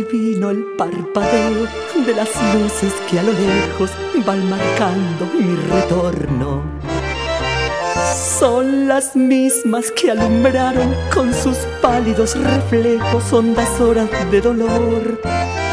adivino el parpadeo de las luces que a lo lejos van marcando mi retorno. Son las mismas que alumbraron con sus pálidos reflejos hondas horas de dolor.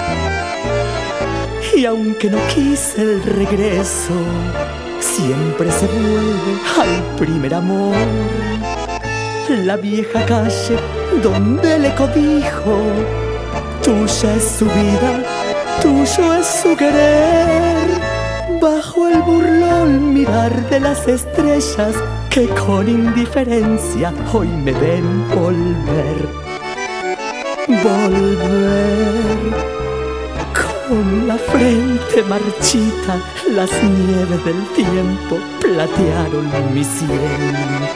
Y aunque no quise el regreso, siempre se vuelve al primer amor. La vieja calle donde le codijo, tuya es su vida, tuyo es su querer. Bajo el burlón mirar de las estrellas que con indiferencia hoy me ven volver. Volver. Con la frente marchita, las nieves del tiempo platearon mi sien.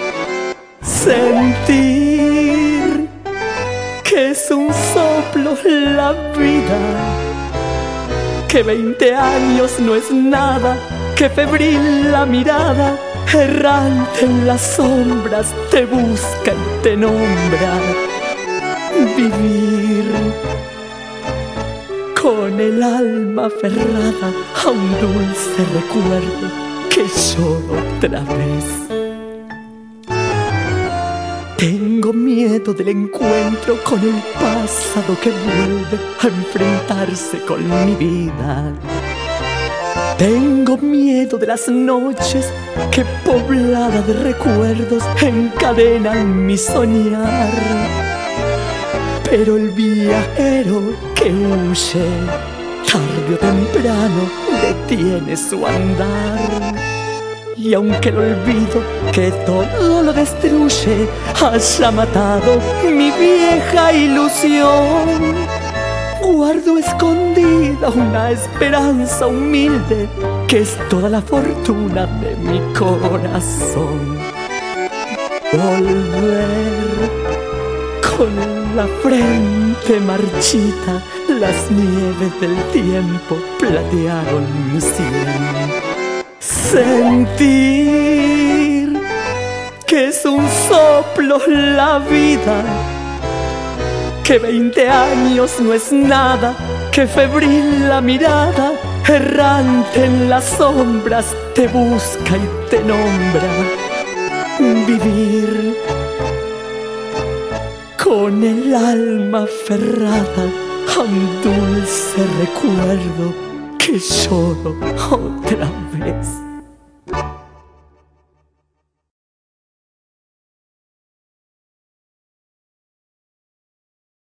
Sentir que es un soplo la vida, que 20 años no es nada, que febril la mirada, errante en las sombras, te busca y te nombra. Vivir con el alma aferrada a un dulce recuerdo que lloro otra vez. Tengo miedo del encuentro con el pasado que vuelve a enfrentarse con mi vida. Tengo miedo de las noches que pobladas de recuerdos encadenan mi soñar. Pero el viajero que huye, tarde o temprano detiene su andar. Y aunque el olvido que todo lo destruye haya matado mi vieja ilusión, guardo escondida una esperanza humilde que es toda la fortuna de mi corazón. Volver con la frente marchita, las nieves del tiempo platearon mi sien. Sentir que es un soplo la vida, que 20 años no es nada, que febril la mirada, errante en las sombras, te busca y te nombra. Vivir con el alma aferrada a un dulce recuerdo que lloro otra vez.